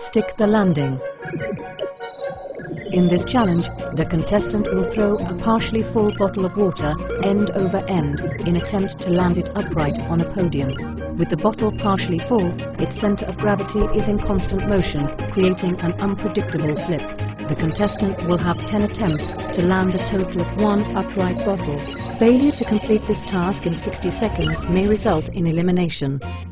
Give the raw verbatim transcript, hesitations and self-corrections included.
Stick the landing. In this challenge, the contestant will throw a partially full bottle of water end over end in attempt to land it upright on a podium. With the bottle partially full, its center of gravity is in constant motion, creating an unpredictable flip. The contestant will have ten attempts to land a total of one upright bottle. Failure to complete this task in sixty seconds may result in elimination.